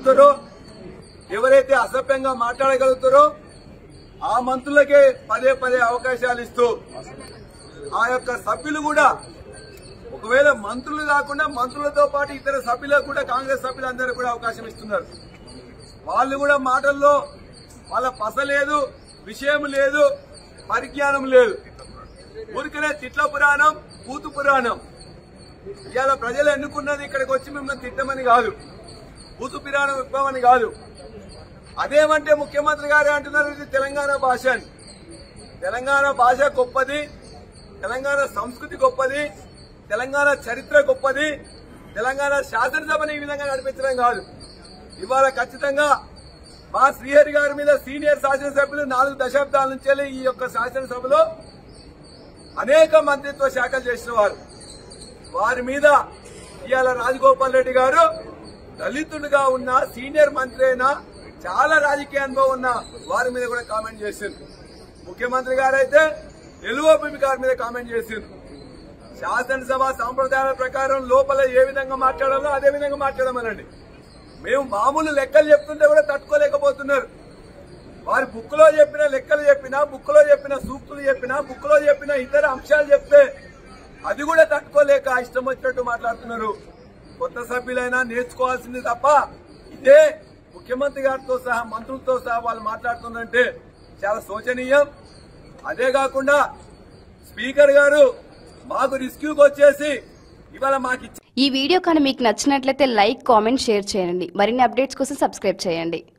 మాట్లాడగలుగుతారో, ఎవరైతే అసభ్యంగా మాట్లాడగలుగుతారో ఆ మంత్రులకే పదే పదే అవకాశాలు ఇస్తూ ఆ యొక్క సభ్యులు కూడా ఒకవేళ మంత్రులు కాకుండా మంత్రులతో పాటు ఇతర సభ్యులకు కూడా కాంగ్రెస్ సభ్యులందరూ కూడా అవకాశం ఇస్తున్నారు. వాళ్ళు కూడా మాటల్లో వాళ్ళ పస లేదు, విషయం లేదు, పరిజ్ఞానం లేదు. ఊరికనే తిట్ల పురాణం, కూతు పురాణం. ఇవాళ ప్రజలు ఎన్నుకున్నది ఇక్కడికి వచ్చి మిమ్మల్ని తిట్టమని కాదు, కూతు పురాణం ఇవ్వమని కాదు. అదేమంటే ముఖ్యమంత్రి గారు అంటున్నారు ఇది తెలంగాణ భాష అని. తెలంగాణ భాష గొప్పది, తెలంగాణ సంస్కృతి గొప్పది, తెలంగాణ చరిత్ర గొప్పది. తెలంగాణ శాసనసభని ఈ విధంగా నడిపించడం కాదు. ఇవాళ ఖచ్చితంగా మా శ్రీహరి గారి మీద సీనియర్ శాసనసభ్యులు 4 దశాబ్దాల నుంచి ఈ యొక్క శాసనసభలో అనేక మంత్రిత్వ శాఖలు చేసిన వారి మీద ఇవాళ రాజగోపాల్ రెడ్డి గారు దళితుడిగా ఉన్న సీనియర్ మంత్రి అయినా చాలా రాజకీయ అనుభవం ఉన్న వారి మీద కూడా కామెంట్ చేసింది. ముఖ్యమంత్రి గారైతే ఎల్ఓపి గారి మీద కామెంట్ చేసింది. శాసనసభ సాంప్రదాయాల ప్రకారం లోపల ఏ విధంగా మాట్లాడాలో అదే విధంగా మాట్లాడమనండి. మేము మామూలు లెక్కలు చెప్తుంటే కూడా తట్టుకోలేకపోతున్నారు. వారి బుక్ లో చెప్పిన లెక్కలు చెప్పినా, బుక్ లో చెప్పిన సూక్తులు చెప్పినా, బుక్ లో చెప్పిన ఇతర అంశాలు చెప్తే అది కూడా తట్టుకోలేక ఇష్టం వచ్చినట్టు మాట్లాడుతున్నారు. కొత్త సభ్యులైనా నేర్చుకోవాల్సింది తప్ప ఇదే ముఖ్యమంత్రి గారితో సహా మంత్రులతో సహా వాళ్ళు మాట్లాడుతుందంటే చాలా శోచనీయం. అదే కాకుండా స్పీకర్ గారు మాకు రిస్క్యూకి వచ్చేసి ఇవాళ మాకు ఈ వీడియో కానీ మీకు నచ్చినట్లయితే లైక్, కామెంట్, షేర్ చేయండి. మరిన్ని అప్డేట్స్ కోసం సబ్స్క్రైబ్ చేయండి.